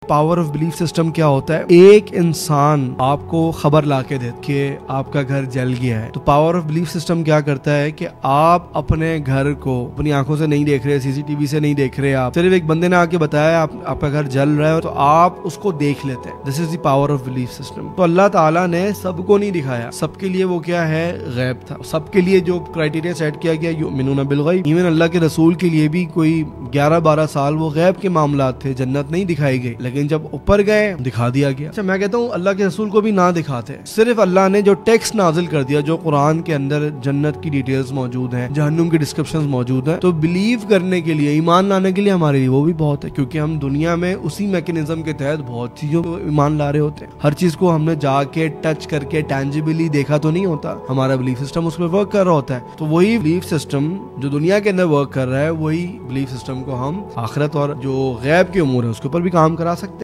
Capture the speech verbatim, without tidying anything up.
Power of belief system کیا ہوتا ہے؟ ایک انسان آپ کو خبر لا کے دے کہ آپ کا گھر جل گیا ہے، تو پاور آف بلیف سسٹم کیا کرتا ہے کہ آپ اپنے گھر کو اپنی آنکھوں سے نہیں دیکھ رہے، سی سی ٹی وی سے نہیں دیکھ رہے، آپ صرف ایک بندے نے آ کے بتایا آپ آپ کا گھر جل رہا ہے تو آپ اس کو دیکھ لیتے ہیں. This is the power of belief system. تو اللہ تعالیٰ نے سب کو نہیں دکھایا، سب کے لیے وہ کیا ہے؟ غیب تھا. سب کے لیے جو کرائٹیریا سیٹ کیا گیا یؤمنون بالغیب، ایون اللہ کے رسول کے لیے بھی کوئی گیارہ بارہ سال وہ غیب کے معاملات تھے، جنت نہیں دکھائی گئی، لیکن جب اوپر گئے دکھا دیا گیا. اچھا میں کہتا ہوں اللہ کے رسول کو بھی نہ دکھاتے، صرف اللہ نے جو ٹیکسٹ نازل کر دیا، جو قرآن کے اندر جنت کی ڈیٹیلز موجود ہیں، جہنم کی ڈسکرپشنز موجود ہیں، تو بلیو کرنے کے لیے، ایمان لانے کے لیے ہمارے لیے وہ بھی بہت ہے، کیونکہ ہم دنیا میں اسی میکینزم کے تحت بہت چیزوں کو ایمان لا رہے ہوتے ہیں. ہر چیز کو ہم نے جا کے ٹچ کر کے ٹینجیبلی دیکھا تو نہیں ہوتا، ہمارا بلیف سسٹم اس پہ ورک کر رہا ہوتا ہے. تو وہی بلیف سسٹم جو دنیا کے اندر ورک کر رہا ہے، وہی بلیف سسٹم کو ہم آخرت اور جو غیب کے امور ہے اس کے اوپر بھی کام کرا سکتے ہیں.